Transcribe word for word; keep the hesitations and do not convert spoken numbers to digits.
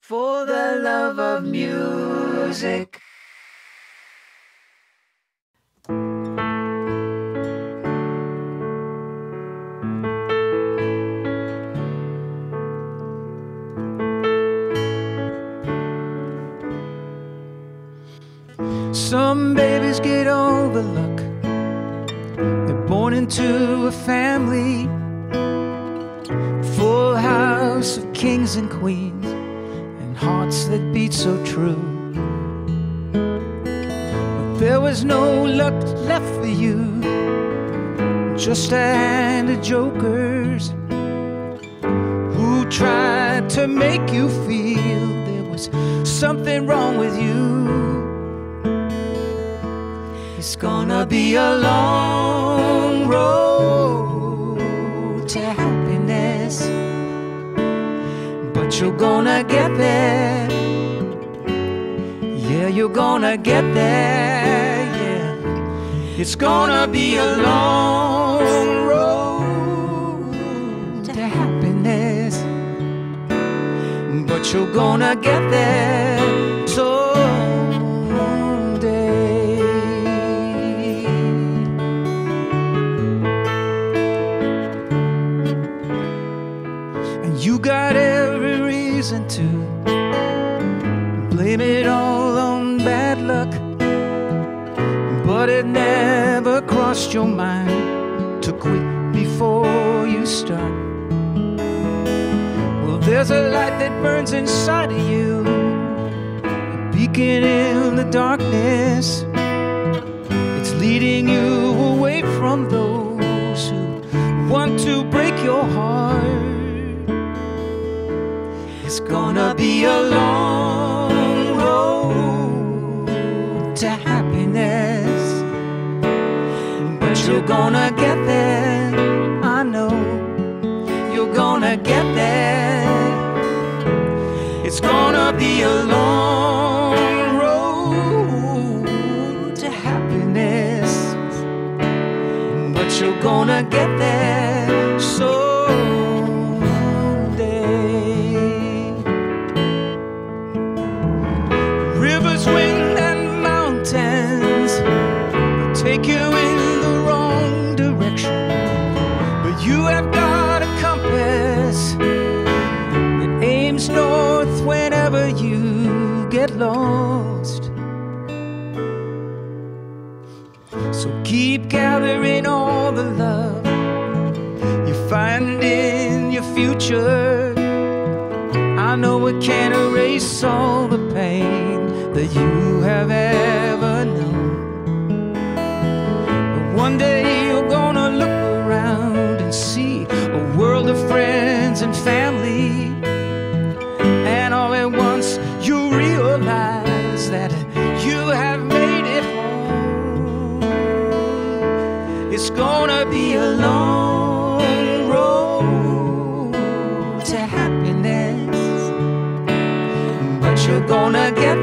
for the love of music. Some babies get overlooked. They're born into a family, full house of kings and queens, and hearts that beat so true. But there was no luck left for you, just a hand of jokers who tried to make you feel there was something wrong with you. It's gonna be a long road to happiness, but you're gonna get there. Yeah, you're gonna get there, yeah. It's gonna be a long road to happiness, but you're gonna get there someday. You got every reason to blame it all on bad luck, but it never crossed your mind to quit before you start. Well, there's a light that burns inside of you, a beacon in the darkness. It's leading you away from those who want to break your heart. It's gonna be a long road to happiness, but you're gonna get there. I know you're gonna get there. It's gonna be a long road to happiness, but you're gonna get there. So wind and mountains take you in the wrong direction, but you have got a compass that aims north whenever you get lost. So keep gathering all the love you find in your future. I know it can't erase all the pain that you have ever known, but one day you're gonna look around and see a world of friends and family, and all at once you realize that you have made it home. It's gonna be a long road to happiness, but you're gonna get